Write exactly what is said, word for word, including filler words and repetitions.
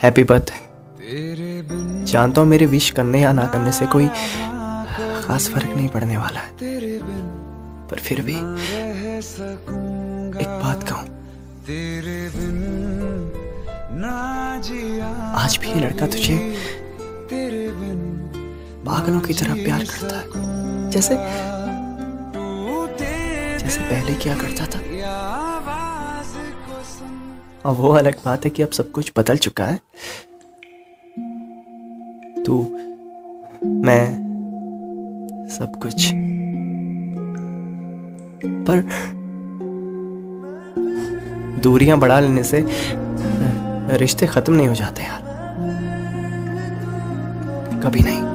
Happy birthday. जानता हूँ मेरे विश करने या ना करने से कोई खास फर्क नहीं पड़ने वाला है, पर फिर भी एक बात कहूं, आज भी ये लड़का तुझे पागलों की तरह प्यार करता है, जैसे जैसे पहले किया करता था। और वो अलग बात है कि अब सब कुछ बदल चुका है। तू, मैं, सब कुछ, पर दूरियां बढ़ा लेने से रिश्ते खत्म नहीं हो जाते यार, कभी नहीं।